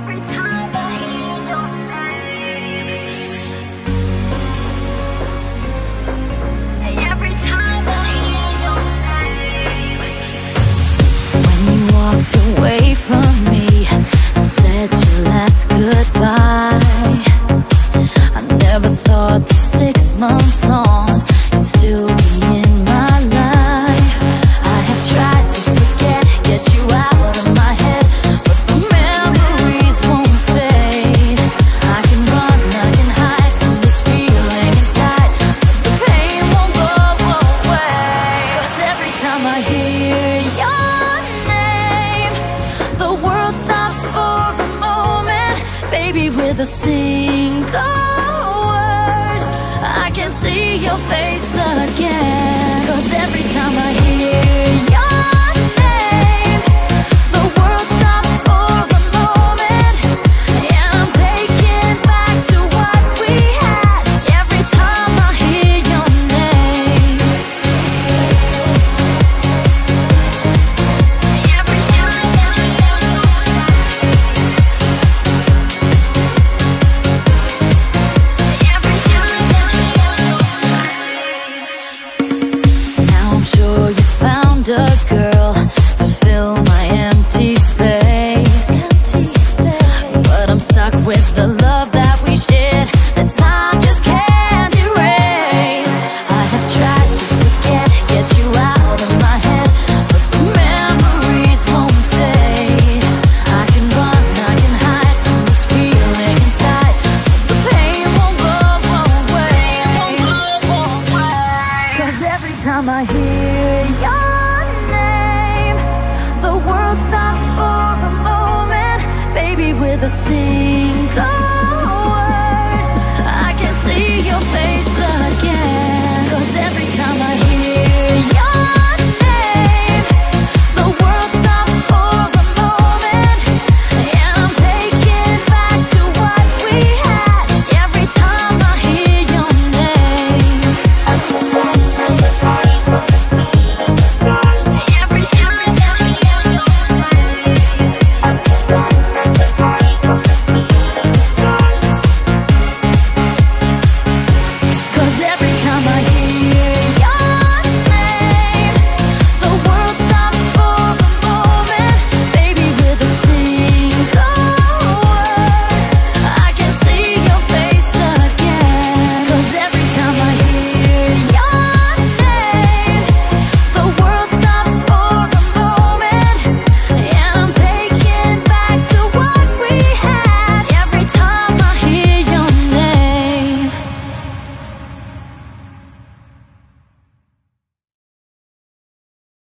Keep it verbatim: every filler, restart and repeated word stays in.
every time I hear your name, every time I hear your name. When you walked away from me and said your last goodbye, I never thought that six months on you'd still be in my life. I have tried to forget, get you out of my head, but the memories won't fade. I can run, I can hide from this feeling inside, but the pain won't go away. 'Cause every time I hear your name, the world stops for a moment. Baby, with a single word, I can see your face again. 'Cause every time I hear your name, the world stops for a moment, and I'm taken back to what we had. Every time I hear your name, Every time I hear your every time I hear your now I'm sure you found a girl to fill my empty space, but I'm stuck with the love that we shared that time just can't erase. I have tried to forget, get you out of my head, but the memories won't fade. I can run, I can hide from this feeling inside, but the pain won't go away, won't go away. 'Cause every time I hear your name, the world stops for a moment. Baby, with a single